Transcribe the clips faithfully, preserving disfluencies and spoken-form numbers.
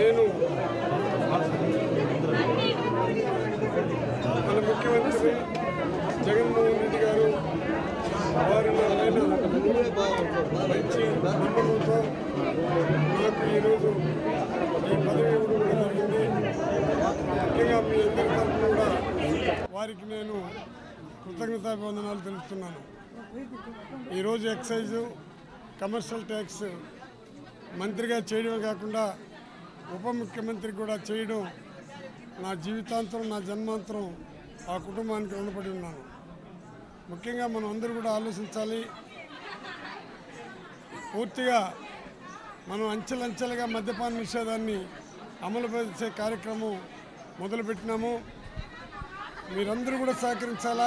నేను మన ముఖ్యమంత్రి జగన్మోహన్ రెడ్డి గారు వారి మంచి నమ్మకంతో నాకు ఈరోజు ఈ పదవి ఇవ్వడం కూడా జరిగింది. ముఖ్యంగా మీ అందరి తరఫున కూడా వారికి నేను కృతజ్ఞతాభివందనాలు తెలుపుతున్నాను. ఈరోజు ఎక్సైజు కమర్షియల్ ట్యాక్స్ మంత్రిగా చేయడమే కాకుండా ఉప ముఖ్యమంత్రి కూడా చేయడం నా జీవితాంతరం నా జన్మాంతరం ఆ కుటుంబానికి రుణపడి ఉన్నాను. ముఖ్యంగా మనం అందరూ కూడా ఆలోచించాలి. పూర్తిగా మనం అంచెలంచెలుగా మద్యపాన నిషేధాన్ని అమలు పరిచే కార్యక్రమం మొదలుపెట్టినాము. మీరందరూ కూడా సహకరించాలా.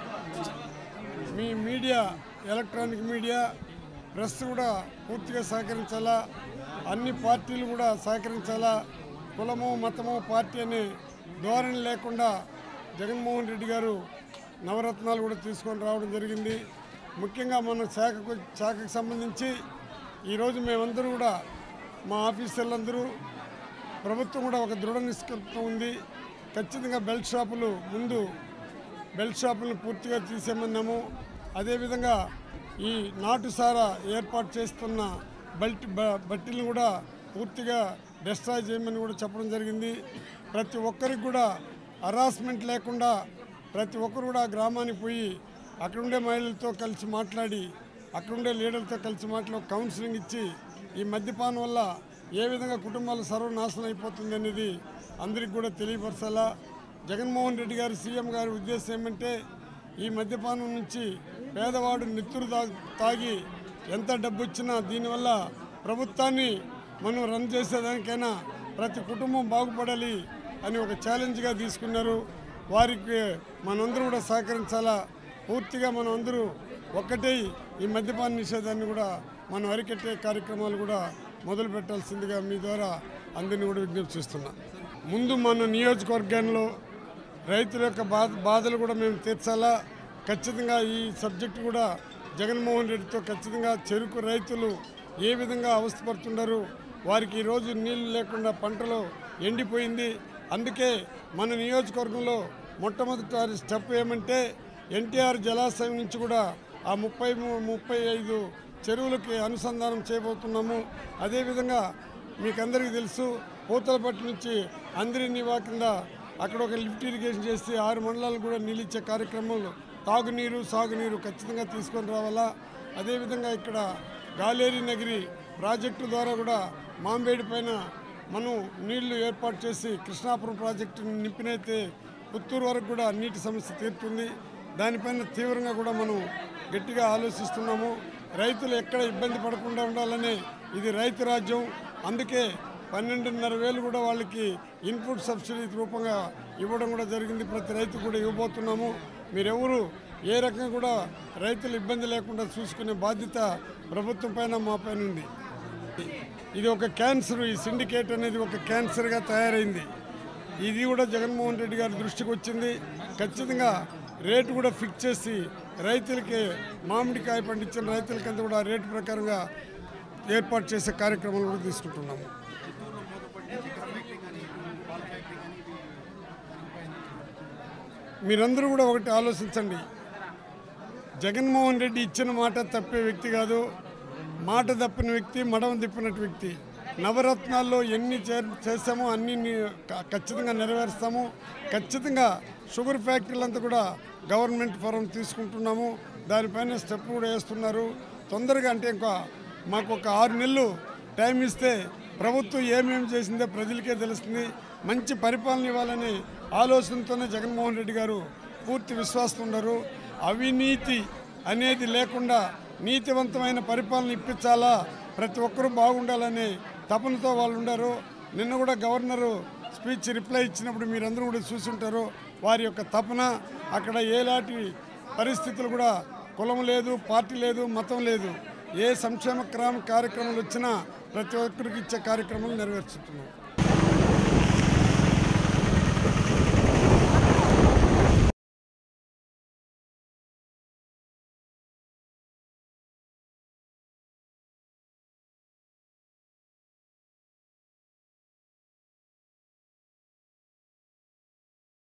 మీ మీడియా, ఎలక్ట్రానిక్ మీడియా, ప్రెస్ కూడా పూర్తిగా సహకరించాలా. అన్ని పార్టీలు కూడా సహకరించాలా. కులము మతము పార్టీ అనే ధోరణి లేకుండా జగన్మోహన్ రెడ్డి గారు నవరత్నాలు కూడా తీసుకొని రావడం జరిగింది. ముఖ్యంగా మన శాఖకు శాఖకు సంబంధించి ఈరోజు మేమందరూ కూడా మా ఆఫీసర్లందరూ ప్రభుత్వం కూడా ఒక దృఢ నిష్కల్పన ఉంది. ఖచ్చితంగా బెల్ట్ షాపులు ముందు బెల్ట్ షాపులను పూర్తిగా తీసేమన్నాము. అదేవిధంగా ఈ నాటుసారా ఏర్పాటు చేస్తున్న బల్ట్ బట్టీలను కూడా పూర్తిగా డిస్ట్రాయ్ చేయమని కూడా చెప్పడం జరిగింది. ప్రతి ఒక్కరికి కూడా హరాస్మెంట్ లేకుండా ప్రతి ఒక్కరు కూడా గ్రామానికి పోయి అక్కడుండే మహిళలతో కలిసి మాట్లాడి అక్కడుండే లీడర్లతో కలిసి మాట్లాడి కౌన్సిలింగ్ ఇచ్చి ఈ మద్యపానం వల్ల ఏ విధంగా కుటుంబాలు సర్వనాశనం అయిపోతుంది అనేది అందరికి కూడా తెలియపరచాలా. జగన్మోహన్ రెడ్డి గారు సీఎం గారి ఉద్దేశం ఏమంటే ఈ మద్యపానం నుంచి పేదవాడు నెత్తురు తాగి ఎంత డబ్బు వచ్చినా దీనివల్ల ప్రభుత్వాన్ని మనం రన్ చేసేదానికైనా ప్రతి కుటుంబం బాగుపడాలి అని ఒక ఛాలెంజ్గా తీసుకున్నారు. వారికి మనందరూ కూడా సహకరించాలా. పూర్తిగా మనం అందరూ ఒక్కటే ఈ మద్యపాన నిషేధాన్ని కూడా మనం అరికట్టే కార్యక్రమాలు కూడా మొదలు పెట్టాల్సిందిగా మీ ద్వారా అందరినీ కూడా విజ్ఞప్తి చేస్తున్నా. ముందు మన నియోజకవర్గంలో రైతుల యొక్క బాధ బాధలు కూడా మేము తీర్చాలా. ఖచ్చితంగా ఈ సబ్జెక్టు కూడా జగన్మోహన్ రెడ్డితో ఖచ్చితంగా చెరుకు రైతులు ఏ విధంగా అవస్థపడుతున్నారు, వారికి ఈరోజు నీళ్లు లేకుండా పంటలు ఎండిపోయింది. అందుకే మన నియోజకవర్గంలో మొట్టమొదటి స్టెప్ ఏమంటే ఎన్టీఆర్ జలాశయం నుంచి కూడా ఆ ముప్పై ముప్పై ఐదు చెరువులకి అనుసంధానం చేయబోతున్నాము. అదేవిధంగా మీకు అందరికీ తెలుసు పూతలపట్టు నుంచి అందరి నివా కింద అక్కడ ఒక లిఫ్ట్ ఇరిగేషన్ చేసి ఆరు మండలాలు కూడా నీళ్ళిచ్చే కార్యక్రమంలో తాగునీరు సాగునీరు ఖచ్చితంగా తీసుకొని రావాలా. అదేవిధంగా ఇక్కడ గాలేరి నగిరి ప్రాజెక్టు ద్వారా కూడా మాంబేడి పైన మనం నీళ్లు ఏర్పాటు చేసి కృష్ణాపురం ప్రాజెక్టుని నింపినైతే పుత్తూరు వరకు కూడా నీటి సమస్య తీరుతుంది. దానిపైన తీవ్రంగా కూడా మనం గట్టిగా ఆలోచిస్తున్నాము. రైతులు ఎక్కడ ఇబ్బంది పడకుండా ఉండాలని ఇది రైతు రాజ్యం. అందుకే పన్నెండున్నర వేలు కూడా వాళ్ళకి ఇన్పుట్ సబ్సిడీ రూపంగా ఇవ్వడం కూడా జరిగింది. ప్రతి రైతు కూడా ఇవ్వబోతున్నాము. మీరెవరు ఏ రకంగా కూడా రైతులు ఇబ్బంది లేకుండా చూసుకునే బాధ్యత ప్రభుత్వం పైన మా పైన ఉంది. ఇది ఒక క్యాన్సర్, ఈ సిండికేట్ అనేది ఒక క్యాన్సర్గా తయారైంది. ఇది కూడా జగన్మోహన్ రెడ్డి గారి దృష్టికి వచ్చింది. ఖచ్చితంగా రేటు కూడా ఫిక్స్ చేసి రైతులకి మామిడికాయ పండించిన రైతులకంతా కూడా రేటు ప్రకారంగా ఏర్పాటు చేసే కార్యక్రమాలు కూడా తీసుకుంటున్నాము. మీరందరూ కూడా ఒకటి ఆలోచించండి. జగన్మోహన్ రెడ్డి ఇచ్చిన మాట తప్పే వ్యక్తి కాదు. మాట తప్పిన వ్యక్తి, మడమ తిప్పినట్టు వ్యక్తి. నవరత్నాల్లో ఎన్ని చేస్తామో అన్ని ఖచ్చితంగా నెరవేరుస్తాము. ఖచ్చితంగా షుగర్ ఫ్యాక్టరీలంతా కూడా గవర్నమెంట్ ఫరం తీసుకుంటున్నాము. దానిపైన స్టెప్ కూడా వేస్తున్నారు. తొందరగా అంటే ఇంకా మాకు ఒక ఆరు నెలలు టైం ఇస్తే ప్రభుత్వం ఏమేమి చేసిందో ప్రజలకే తెలుస్తుంది. మంచి పరిపాలన ఇవ్వాలని ఆలోచనతోనే జగన్మోహన్ రెడ్డి గారు పూర్తి విశ్వాసం ఉన్నారు. అవినీతి అనేది లేకుండా నీతివంతమైన పరిపాలన ఇప్పించాలా, ప్రతి ఒక్కరూ బాగుండాలని తపనతో వాళ్ళు ఉన్నారు. నిన్న కూడా గవర్నరు స్పీచ్ రిప్లై ఇచ్చినప్పుడు మీరందరూ కూడా చూసుంటారు. వారి యొక్క తపన అక్కడ ఏలాంటి పరిస్థితులు కూడా కులం లేదు, పార్టీ లేదు, మతం లేదు. ఏ సంక్షేమ క్రమ కార్యక్రమాలు వచ్చినా ప్రతి ఒక్కరికి ఇచ్చే కార్యక్రమాలు నెరవేర్చుతున్నాం.